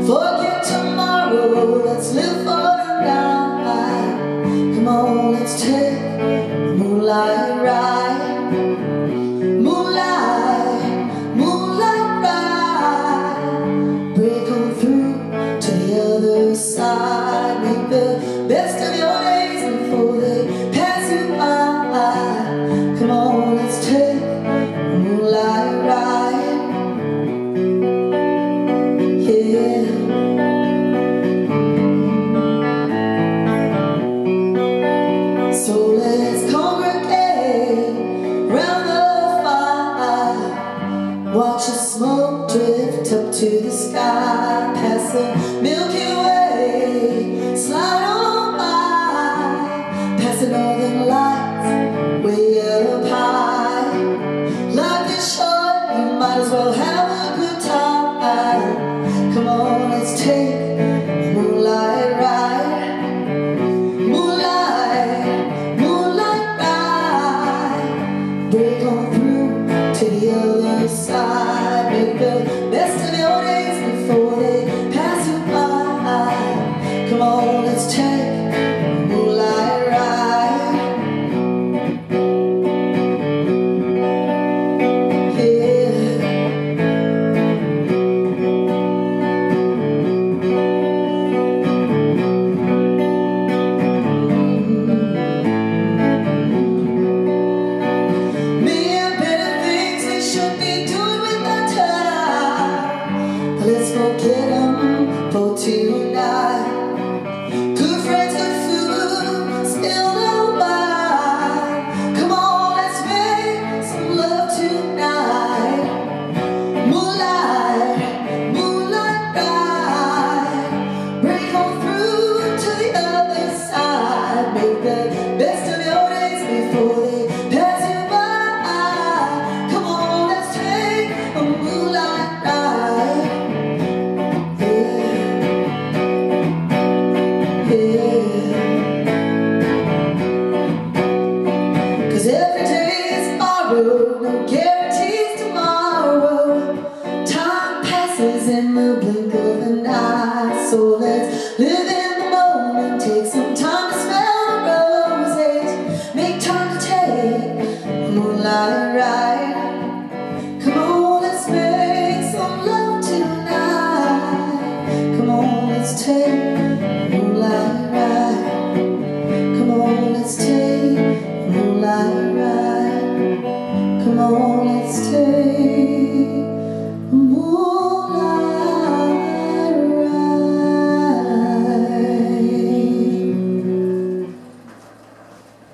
Forget tomorrow, let's live for tonight. Come on, let's take the moonlight ride. Moonlight ride. Break on through to the other side. Make the best of your days before they pass you by. Come on, let's take the moonlight ride. So let's congregate round the fire. Watch the smoke drift up to the sky, past the Milky Way, slide on by, past the northern lights, way up high. Life is short, you might as well have a good time. Come on, let's take the moonlight ride. Break on through to the other side. Make the best of your days before they pass you by. Come on, let's take a moonlight ride. Yeah. Let's forget them for tonight. Good friends, good food, still no wine. Come on, let's make some love tonight. Moonlight ride. Break on through to the other side. Make the best of your days before they pass you by. Come on, let's take a moonlight ride. Cause every day is borrowed, no guarantees tomorrow. Time passes in the blink of an eye. So let's live in the moment, take some time to smell the roses. Make time to take a moonlight ride.